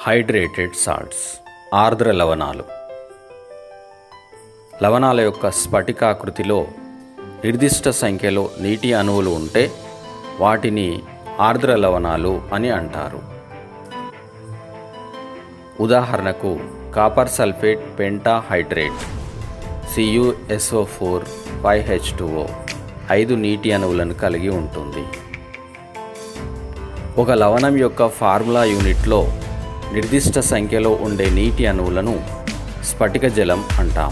Hydrated salts ఆర్ద్ర లవణాలు. లవణాల యొక్క స్ఫటికాకృతిలో నిర్దిష్ట సంఖ్యలో నీటి అణువులు ఉంటే వాటిని ఆర్ద్ర లవణాలు అని అంటారు. ఉదాహరణకు కాపర్ సల్ఫేట్ పెంటాహైడ్రేట్ CuSO4 5H2O 5 నీటి అణువులను కలిగి ఉంటుంది. ఒక లవణం యొక్క ఫార్ములా యూనిట్లో నిర్దిష్ట సంఖ్యలో ఉండే నీటి అణువులను స్ఫటిక జలం అంటాం.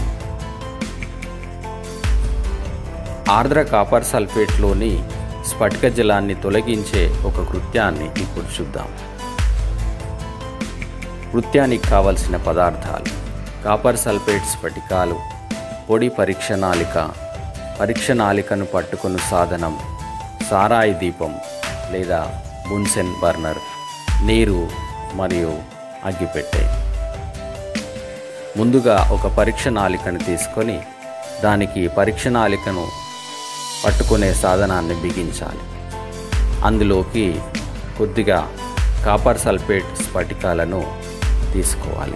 ఆర్ద్ర కాపర్ సల్ఫేట్లోని స్ఫటిక జలాన్ని తొలగించే ఒక కృత్యాన్ని ఇప్పుడు చూద్దాం. కృత్యానికి కావలసిన పదార్థాలు: కాపర్ సల్ఫేట్ స్ఫటికాలు, పొడి పరీక్ష నాళికను పట్టుకుని సాధనం, సారాయి దీపం లేదా బున్సెన్ బర్నర్, నీరు మరియు అగ్గిపెట్టె. ముందుగా ఒక పరీక్ష నాళికను తీసుకొని దానికి పరీక్ష నాళికను పట్టుకునే సాధనాన్ని బిగించాలి. అందులోకి కొద్దిగా కాపర్ సల్ఫేట్ స్ఫటికాలను తీసుకోవాలి.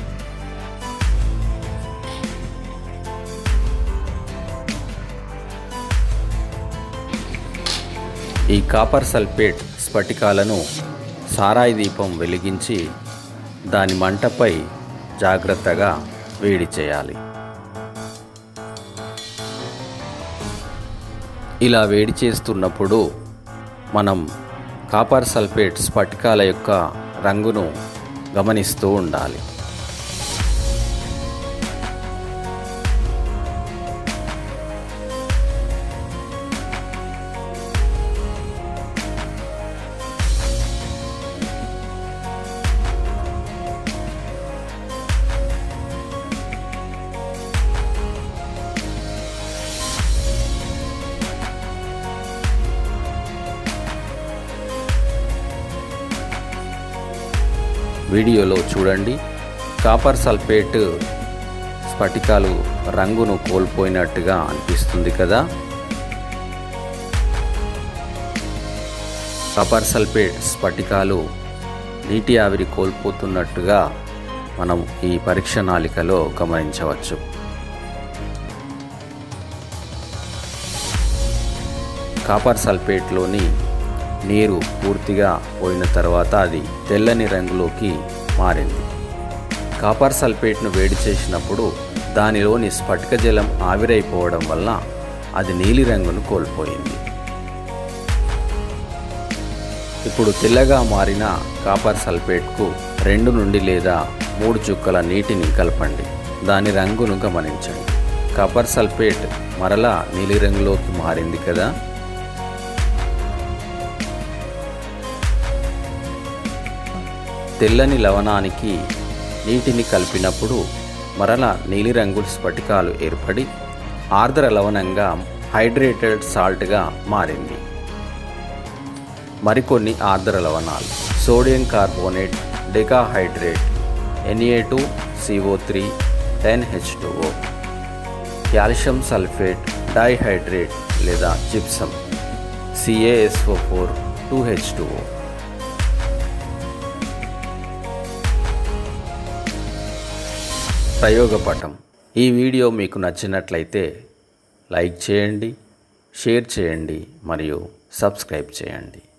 ఈ కాపర్ సల్ఫేట్ స్ఫటికాలను సారాయి దీపం వెలిగించి దాని మంటపై జాగ్రత్తగా వేడి చేయాలి. ఇలా వేడి చేస్తున్నప్పుడు మనం కాపర్ సల్ఫేట్ స్ఫటికాల యొక్క రంగును గమనిస్తూ ఉండాలి. వీడియోలో చూడండి, కాపర్ సల్ఫేట్ స్ఫటికాలు రంగును కోల్పోయినట్టుగా అనిపిస్తుంది కదా. కాపర్ సల్ఫేట్ స్ఫటికాలు నీటి ఆవిరి కోల్పోతున్నట్టుగా మనం ఈ పరీక్ష నాళికలో గమనించవచ్చు. కాపర్ సల్ఫేట్లోని నీరు పూర్తిగా పోయిన తర్వాత అది తెల్లని రంగులోకి మారింది. కాపర్ సల్ఫేట్ను వేడి చేసినప్పుడు దానిలోని స్ఫటిక జలం ఆవిరైపోవడం వల్ల అది నీలి రంగును కోల్పోయింది. ఇప్పుడు తెల్లగా మారిన కాపర్ సల్ఫేట్కు 2 నుండి లేదా 3 చుక్కల నీటిని కలపండి. దాని రంగును గమనించండి. కాపర్ సల్ఫేట్ మరలా నీలిరంగులోకి మారింది కదా. తెల్లని లవణానికి నీటిని కలిపినప్పుడు మరల నీలిరంగు స్ఫటికాలు ఏర్పడి ఆర్ద్ర లవణంగా హైడ్రేటెడ్ సాల్ట్గా మారింది. మరికొన్ని ఆర్ద్ర లవణాలు: sodium carbonate decahydrate Na2CO3 10H2O, calcium sulphate dihydrate లేదా జిప్సం CaSO4 2H2O. ప్రయోగపటం. ఈ వీడియో మీకు నచ్చినట్లయితే లైక్ చేయండి, షేర్ చేయండి మరియు సబ్స్క్రైబ్ చేయండి.